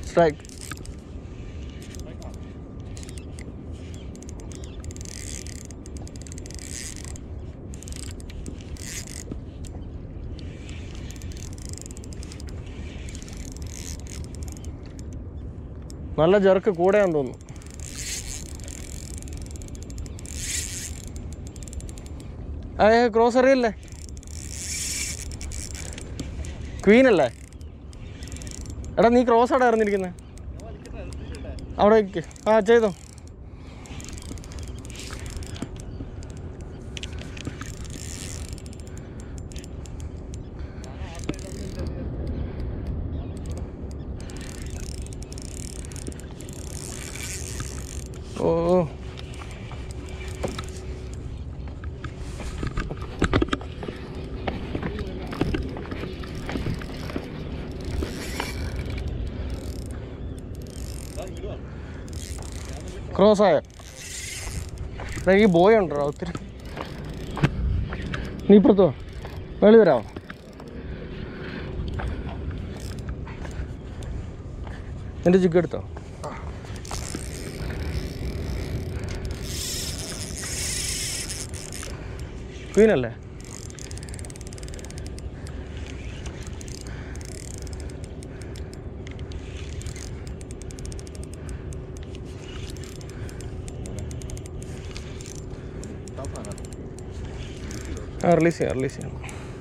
Strike. നല്ല ജർക്ക് കൂടെയാന്ന് തോന്നുന്നു. Cross അറിയില്ലേ? ക്വീൻ അല്ലേ? എടാ നീ ക്രോസ് അവിടെ ഇറങ്ങിയിരിക്കുന്നത് അവിടെ വയ്ക്ക്. ആ ചെയ്തോ. ഓ ക്രോസ് ആയോ? ഈ ബോയ് ഉണ്ടോ ഒത്തിരി? നീ ഇപ്പുറത്തോ വെളി വരാമോ? എൻ്റെ ജിഗ് എടുത്തോ? ക്വീനല്ലേ? റിലീസ് ചെയ്യാം.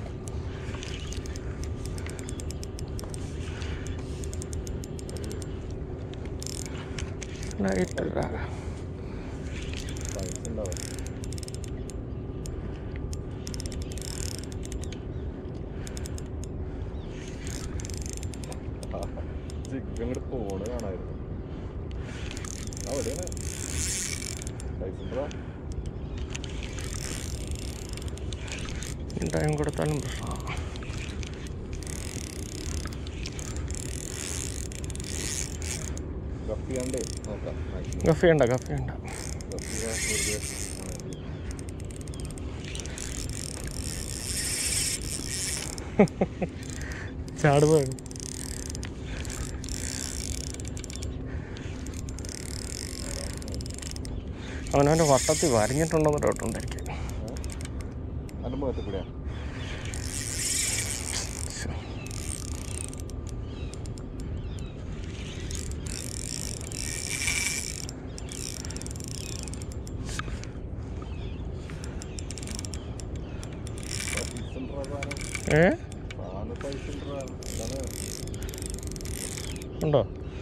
ലൈറ്റ് അങ്ങോട്ട് പോണ് കാണായിരുന്നു. അവിടെയാണ് ടൈം കൊടുത്താലും പ്രശ്നമാണ്. ഗഫ് ചെയ്യണ്ട ചാടുക. അവനവൻ്റെ വട്ടത്തിൽ വരഞ്ഞിട്ടുണ്ടോന്ന് ഡൗട്ടുണ്ടായിരിക്കും. ഉണ്ടോ?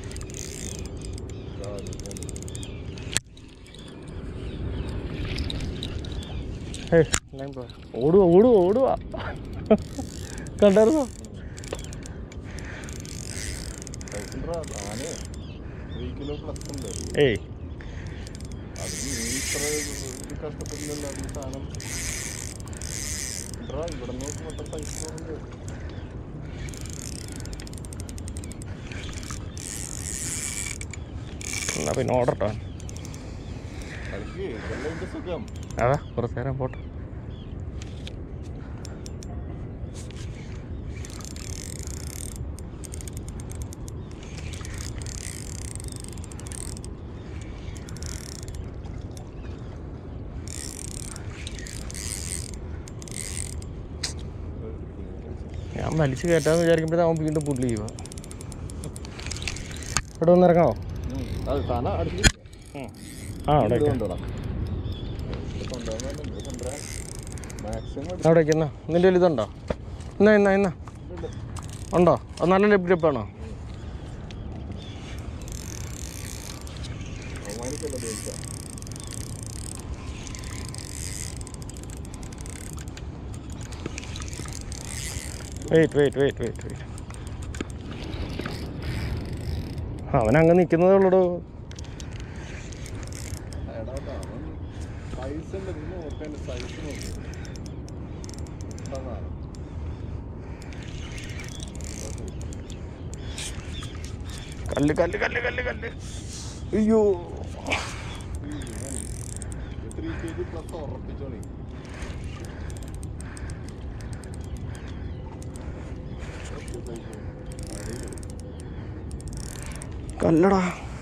ഓടുവാ കണ്ടായിരുന്നോ? ഏയ് എന്നാ പിന്നെ ഓർഡർ ഇട്ടോ. അതാ കുറച്ച് നേരം പോട്ടെ. ഞാൻ വലിച്ചു കയറ്റാന്ന് വിചാരിക്കുമ്പോഴേ അവൻ വീണ്ടും പുള്ളി ചെയ്യുക. ഇവിടെ ഒന്ന് ഇറങ്ങാമോ? അവിടേക്ക് എന്നാ നിൻ്റെ കയ്യിൽ ഇതുണ്ടോ? ഇന്ന ഉണ്ടോ? അത് നല്ല ലിപ് ഗ്രിപ്പാണോ? വെയിറ്റ് അവനങ്ങ് നിൽക്കുന്നതേ ഉള്ളൂ. കല്ല് അയ്യോ കല്ലടാ.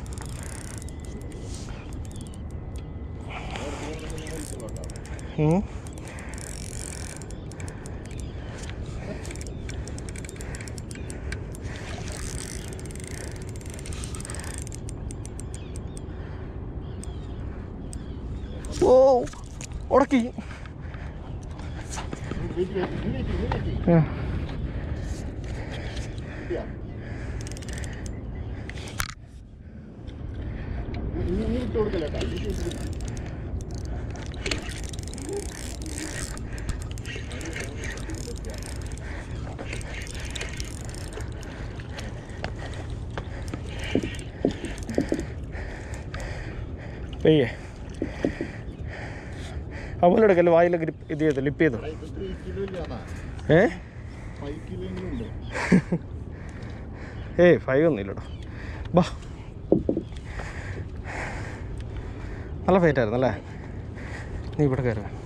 ഓ ഉടക്കി. പെയ്യേ അവനോട് എടുക്കല്ലേ വായിൽ ഇത് ചെയ്ത് ലിപ്പ് ചെയ്തു. ഏയ് 5 ഒന്നും ഇല്ലട്ടോ. ബാ നല്ല ഫൈറ്റ് ആയിരുന്നു അല്ലേ? നീ ഇവിടെ കയറുക.